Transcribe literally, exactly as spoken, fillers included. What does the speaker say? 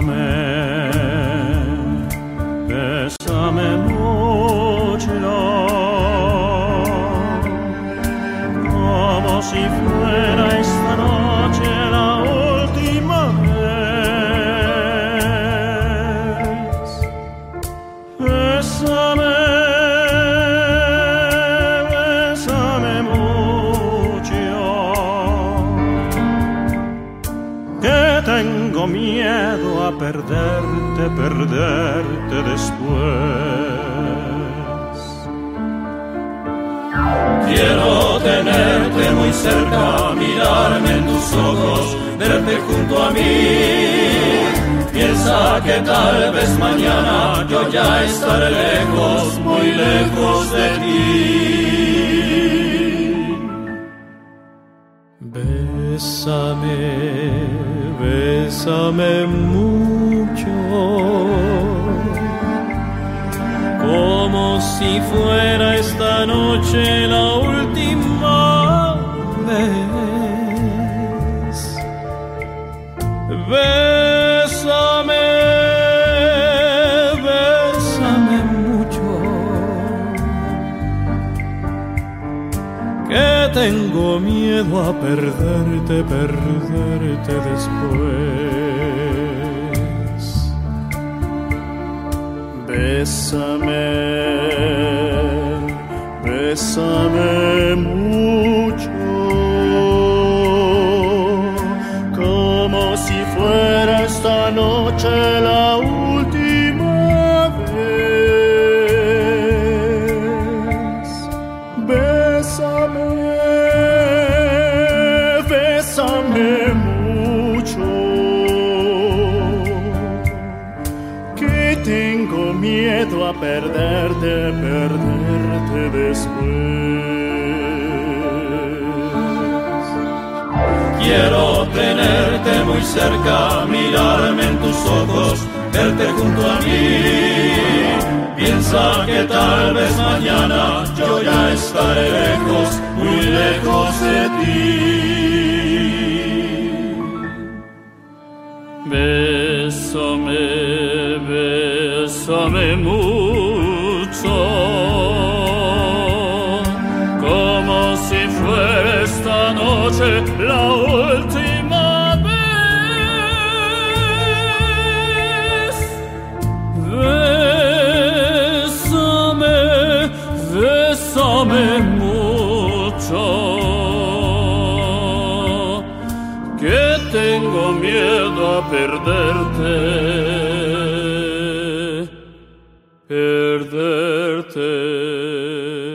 bésame, bésame mucho, como si fuera esta noche la última vez. Bésame, bésame mucho, que tengo miedo a perderte, perderte después. Quiero tenerte muy cerca, mirarme en tus ojos, verte junto a mí. Piensa que tal vez mañana yo ya estaré lejos, muy lejos de ti. Bésame, bésame mucho, como si fuera esta noche la última vez. Bésame, bésame mucho, que tengo miedo a perderte, perderte después. Bésame, bésame mucho, como si fuera esta noche la última vez. Bésame, bésame mucho, que tengo miedo a perderte, perderte después. Quiero tenerte muy cerca, mirarme en tus ojos, verte junto a mí. Piensa que tal vez mañana yo ya estaré lejos, muy lejos de ti. Bésame, bésame mucho, como si fuera esta noche la última vez. Bésame, bésame mucho, que tengo miedo a perderte, perderte